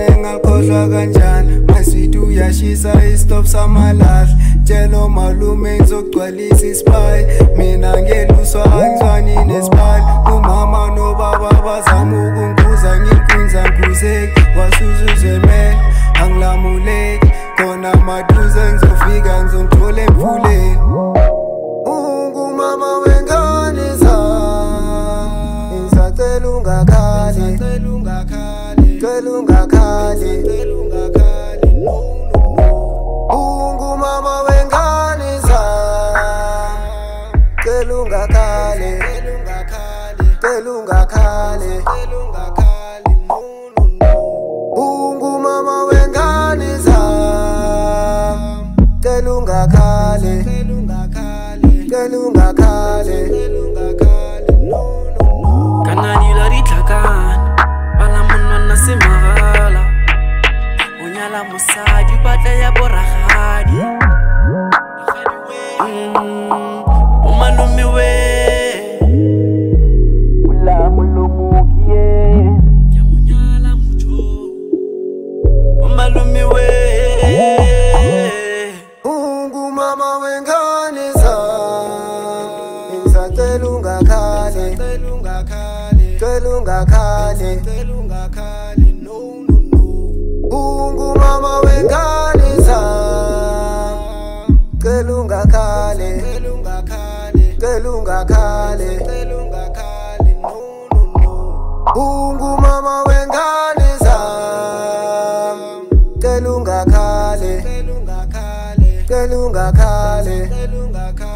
ngakhohlwa kanjani maswiti uyashisa istop samalahle tshelo malume ngizogcwalisa isipali mina ngeluswa angizwani nesipali umama nobaba bazama ukungibuza ngilkunza ngikuzeki wasuzuzemele angilamuleki khona maduze ngizofika ngizongithola emfuleni ungumama wengane zami ngisacela ungakhali cela ungakhali ungumama wengane zami cela ungakhali cela ungakhali ungumama wengane zami cela ungakhali cela ungakhali kanani la ditlhakana balamonwana se magala o nyala mosadi batla ya boragadi o malome we ula molomokie ya monyala motho o malome we ungumama wengane zami ngisacela ungakhali cela ungakhali ungumama wengane zami cela ungakhali cela ungakhali ungumama wengane zami cela ungakhali cela ungakhali